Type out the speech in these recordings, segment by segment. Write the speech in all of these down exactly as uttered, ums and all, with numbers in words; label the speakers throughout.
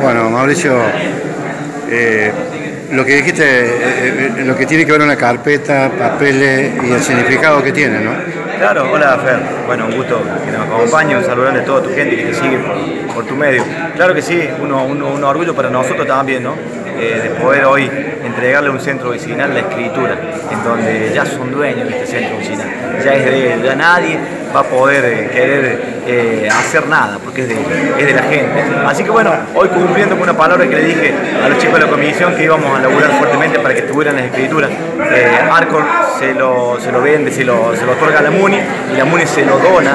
Speaker 1: Bueno, Mauricio, eh, lo que dijiste, eh, eh, lo que tiene que ver una carpeta, papeles y el significado que tiene, ¿no?
Speaker 2: Claro, hola Fer, bueno, un gusto que nos acompañe, un saludo a toda tu gente que te sigue por, por tu medio. Claro que sí, uno, uno, un orgullo para nosotros también, ¿no? Eh, de poder hoy entregarle a un centro vecinal la escritura, en donde ya son dueños de este centro vecinal, ya es de ellos, ya nadie va a poder eh, querer eh, hacer nada, porque es de, es de la gente. Así que bueno, hoy cumpliendo con una palabra que le dije a los chicos de la comisión que íbamos a laburar fuertemente para que tuvieran las escrituras, eh, Arcor se lo, se lo vende, se lo, se lo otorga a la MUNI y la MUNI se lo dona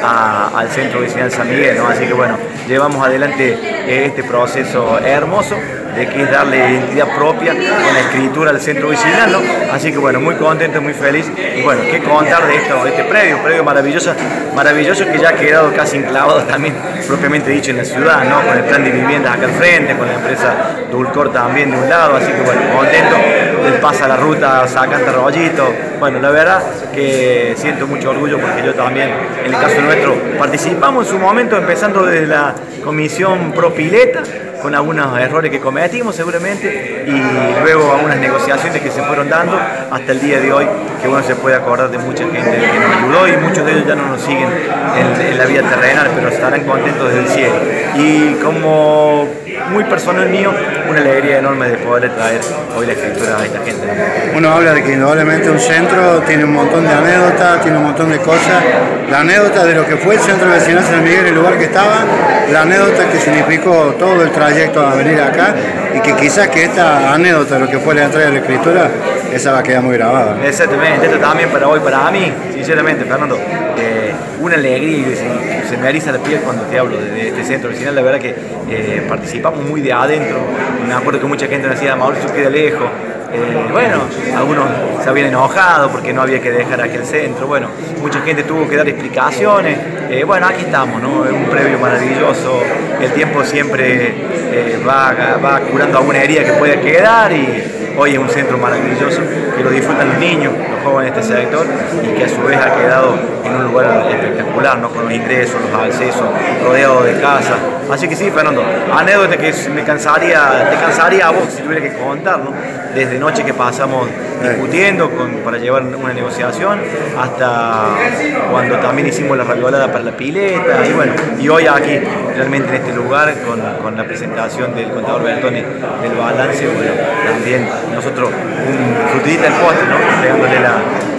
Speaker 2: a, al centro vecinal San Miguel, ¿no? Así que bueno, llevamos adelante eh, este proceso hermoso de que es darle identidad propia con la escritura al centro vecinal, ¿no? Así que bueno, muy contento, muy feliz y bueno, qué contar de esto, de este predio, un predio maravilloso, maravilloso que ya ha quedado casi enclavado también, propiamente dicho, en la ciudad, ¿no? Con el plan de viviendas acá al frente, con la empresa Dulcor también de un lado, así que bueno, contento, él pasa la ruta, sacando rollito, bueno, la verdad que siento mucho orgullo porque yo también, en el caso nuestro, participamos en su momento, empezando desde la comisión pro pileta, con algunos errores que cometimos seguramente y luego algunas negociaciones que se fueron dando hasta el día de hoy, que uno se puede acordar de mucha gente que nos ayudó y muchos de ellos ya no nos siguen en, en la vida terrenal, pero estarán contentos desde el cielo. Y como muy personal mío, una alegría enorme de poder traer hoy la escritura a esta gente, ¿no?
Speaker 1: Uno habla de que indudablemente un centro tiene un montón de anécdotas, tiene un montón de cosas. La anécdota de lo que fue el centro vecinal San Miguel, el lugar que estaba, la anécdota que significó todo el trayecto a venir acá y que quizás que esta anécdota de lo que fue la entrega de la escritura, esa va a quedar muy grabada, ¿no?
Speaker 2: Exactamente, esto también para hoy, para mí, sinceramente, Fernando, eh, una alegría y se, se me eriza la piel cuando te hablo de, de este centro vecinal. La verdad que eh, participamos muy de adentro. Me acuerdo que mucha gente nos decía, Mauricio queda lejos. Eh, bueno, algunos se habían enojado porque no había que dejar aquel centro. Bueno, mucha gente tuvo que dar explicaciones. Eh, bueno, aquí estamos, ¿no? Es un previo maravilloso. El tiempo siempre eh, va, va curando alguna herida que pueda quedar y hoy es un centro maravilloso que lo disfrutan los niños, los jóvenes de este sector y que a su vez ha quedado en un lugar espectacular, ¿no? Con los ingresos, los accesos, rodeado de casas. Así que sí, Fernando, anécdota que me cansaría, te cansaría a vos si tuviera que contar, ¿no? Desde noche que pasamos discutiendo con, para llevar una negociación hasta cuando también hicimos la raviolada para la pileta y bueno, y hoy aquí realmente en este lugar con, con la presentación del contador Bertoni del balance, bueno, también nosotros un frutillita del postre, ¿no? Entregándole la,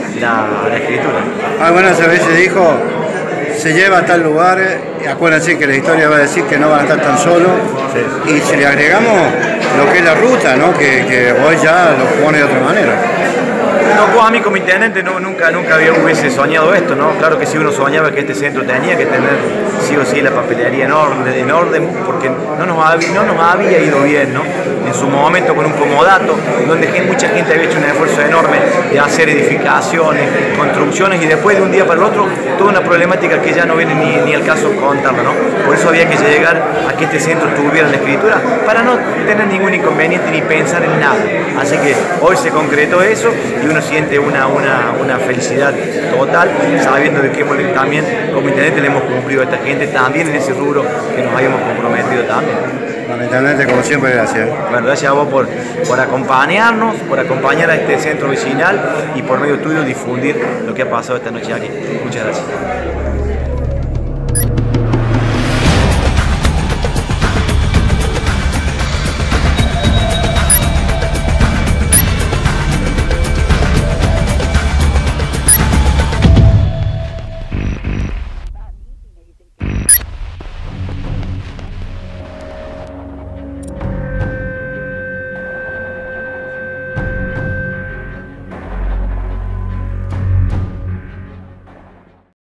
Speaker 2: la, la escritura.
Speaker 1: Algunas veces dijo, se lleva a tal lugar, y acuérdense que la historia va a decir que no van a estar tan solos, sí. Y si le agregamos lo que es la ruta, ¿no? que, que hoy ya lo pone de otra manera.
Speaker 2: No, a mí como intendente no, nunca, nunca había, hubiese soñado esto, ¿no? Claro que sí uno soñaba que este centro tenía que tener sí o sí la papelería en orden, en orden porque no nos, había, no nos había ido bien, ¿no? En su momento con un comodato, donde mucha gente había hecho un esfuerzo enorme de hacer edificaciones, construcciones y después de un día para el otro toda una problemática que ya no viene ni, ni al caso contarla, ¿no? Por eso había que llegar a que este centro tuviera la escritura para no tener ningún inconveniente ni pensar en nada. Así que hoy se concretó eso y uno siente una, una, una felicidad total sabiendo de que también como intendente le hemos cumplido a esta gente también en ese rubro que nos habíamos comprometido también.
Speaker 1: Bueno, intendente, como siempre, gracias.
Speaker 2: Bueno, gracias a vos por, por acompañarnos, por acompañar a este centro vecinal y por medio tuyo difundir lo que ha pasado esta noche aquí. Muchas gracias.